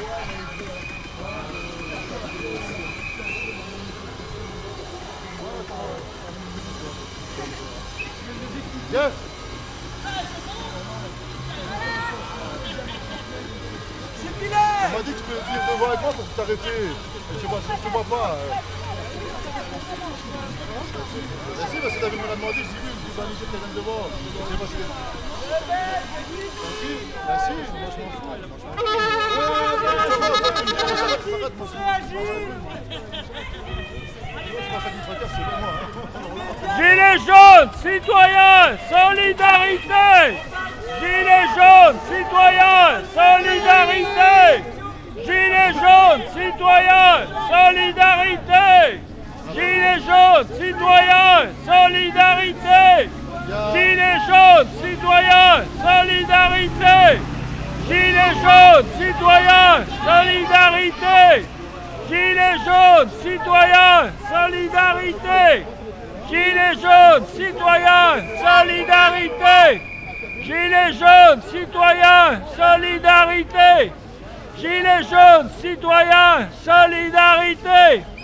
Yes. On m'a dit que tu peux venir devant avec moi pour t'arrêter. Je ne vois pas. Si, parce que David me l'a demandé, je dis oui, je dis bah Niger, t'es devant. Je sais pas si tranquille. Bah si, moi je m'en fous. Gilets jaunes, citoyens, solidarité! Gilets jaunes, citoyens, solidarité! Gilets jaunes, citoyens, solidarité! Gilets jaunes, citoyens, solidarité! Gilets jaunes, citoyens, solidarité! Gilets jaunes, citoyens, solidarité! Gilets jaunes, citoyens, solidarité! Gilets jaunes, citoyens, solidarité! Gilets jaunes, citoyens, solidarité! Gilets jaunes, citoyens, solidarité!